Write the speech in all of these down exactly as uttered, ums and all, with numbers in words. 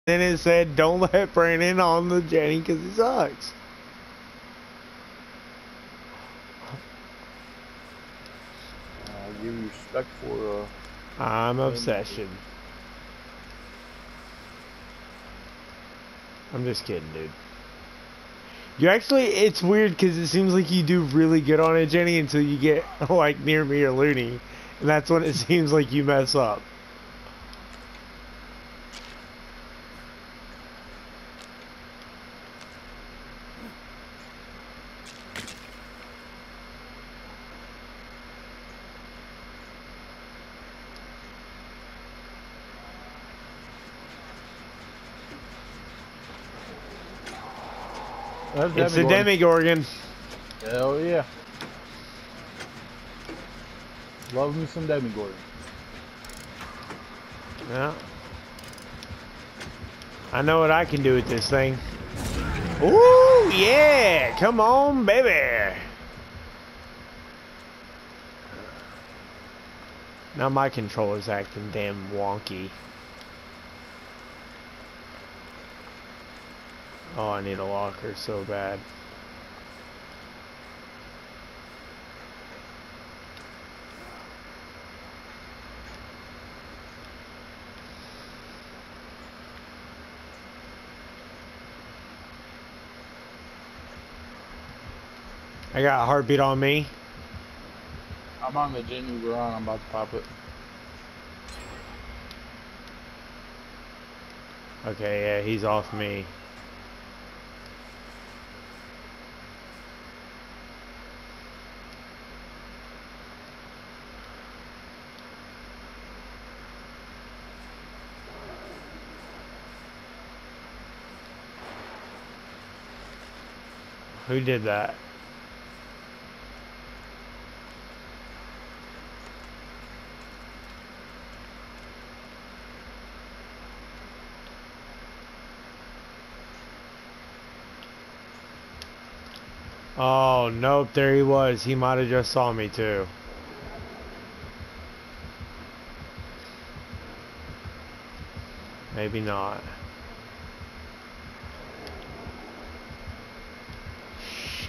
Then it said, don't let Brandon on the Jenny because he sucks. I give you respect for. Uh, I'm obsession. I'm just kidding, dude. You actually, it's weird because it seems like you do really good on it, Jenny, until you get like near me or Looney, and that's when it seems like you mess up. That's It's the demigorgon. demigorgon. Hell yeah. Love me some demigorgon. Yeah. I know what I can do with this thing. Ooh, yeah! Come on, baby! Now my controller's acting damn wonky. Oh, I need a locker so bad. I got a heartbeat on me. I'm on the demigorgon. I'm about to pop it. Okay, yeah, he's off me. Who did that? Oh, nope, there he was. He might have just saw me too. Maybe not. Shit.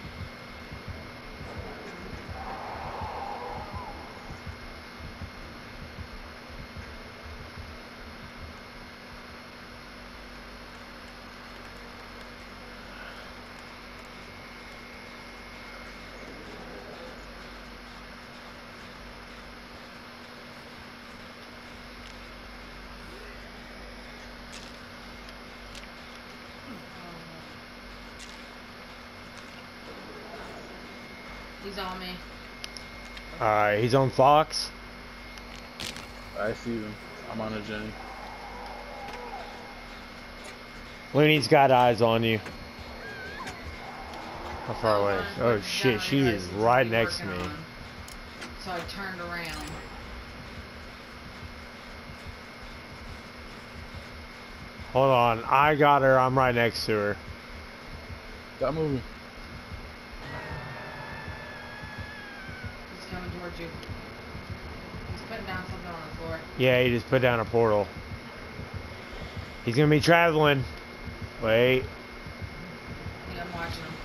He's on me. Alright, he's on Fox. I see him. I'm on a Jenny. Looney's got eyes on you. How far I was away? on his Oh way shit, down, she I is realized right he'd be next to working me. on. So I turned around. Hold on, I got her. I'm right next to her. Stop moving. He's coming towards you. He's putting down something on the floor. Yeah, he just put down a portal. He's gonna be traveling. Wait. Yeah, I'm watching him.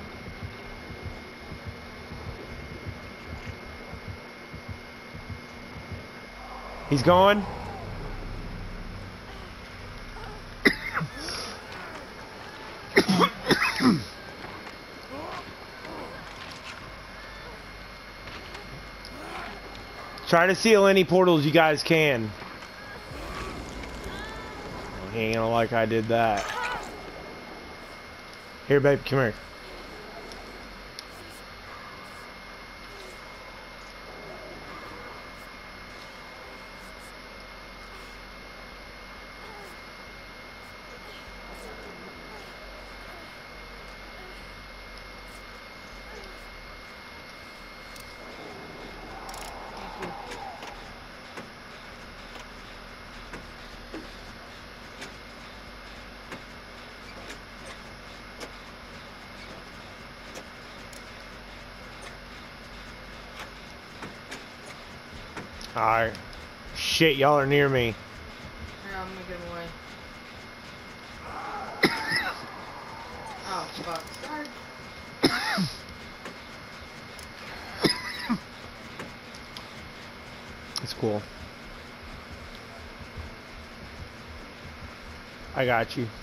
He's going. Try to seal any portals you guys can. Oh, he ain't gonna like I did that. Here, babe, come here. Alright. Shit, y'all are near me. Here, I'm gonna get him away. Fuck. Sorry. It's cool. I got you.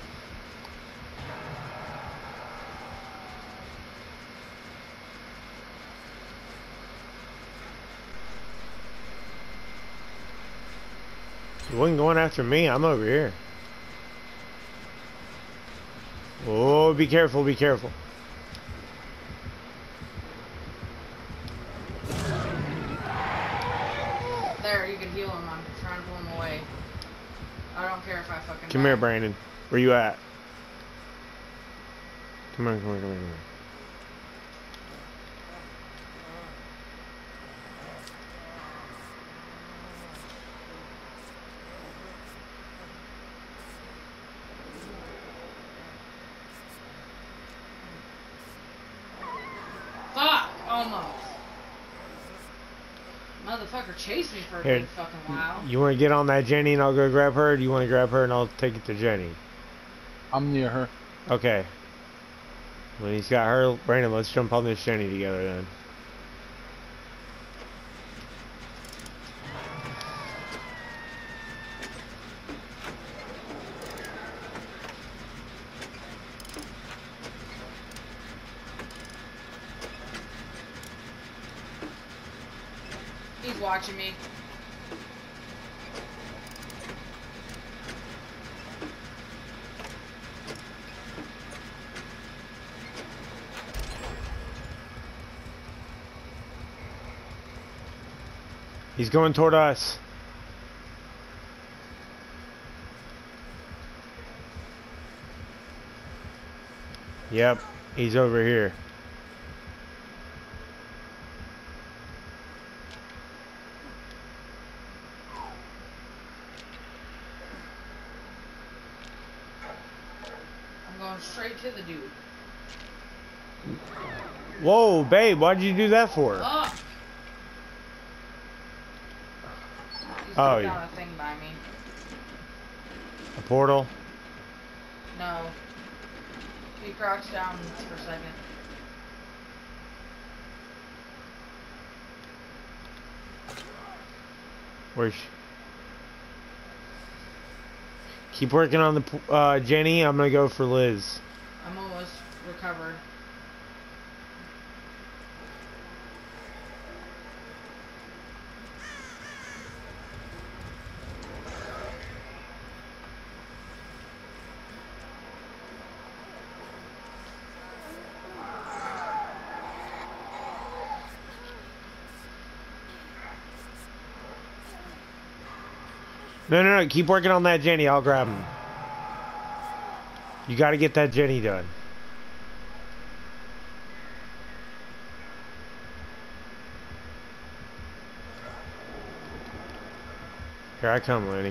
You wasn't going after me. I'm over here. Oh, be careful, be careful. There, you can heal him. I'm trying to pull him away. I don't care if I fucking Come die. here, Brandon. Where you at? Come on, come on, come on, come on. Fuck! Almost. Motherfucker chased me for a Here, good fucking while. You want to get on that Jenny and I'll go grab her? Or do you want to grab her and I'll take it to Jenny? I'm near her. Okay. When he's got her, Brandon, let's jump on this Jenny together then. He's watching me. He's going toward us. Yep, he's over here. I'm going straight to the dude. Whoa, babe, why'd you do that for? Oh! He's Oh, put yeah. down a thing by me. A portal? No. He crouched down for a second. Where's she? Keep working on the uh, Jenny. I'm gonna go for Liz. I'm almost recovered. No, no, no. Keep working on that Jenny. I'll grab him. You got to get that Jenny done. Here I come, Lenny.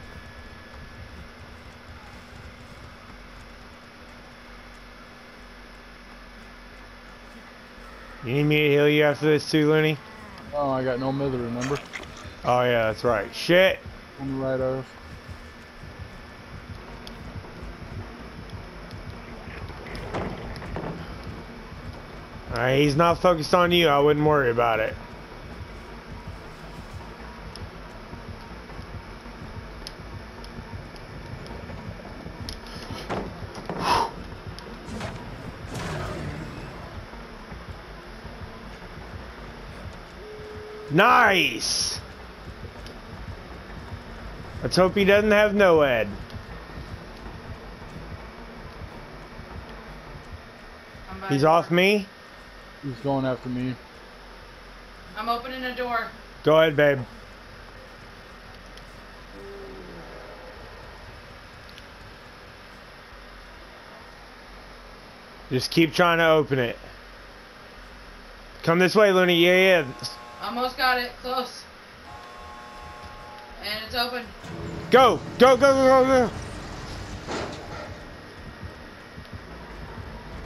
You need me to heal you after this too, Lenny? Oh, I got no mither, remember? Oh, yeah, that's right. Shit. On the right of. Alright, he's not focused on you. I wouldn't worry about it. Nice! Let's hope he doesn't have no ed. I'm by He's the off door. me? He's going after me. I'm opening a door. Go ahead, babe. Just keep trying to open it. Come this way, Looney. Yeah, yeah. Almost got it. Close. And it's open. Go! Go, go, go, go, go!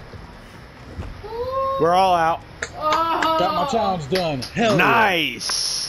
Woo! We're all out. Oh! Got my challenge done. Hell yeah. Nice!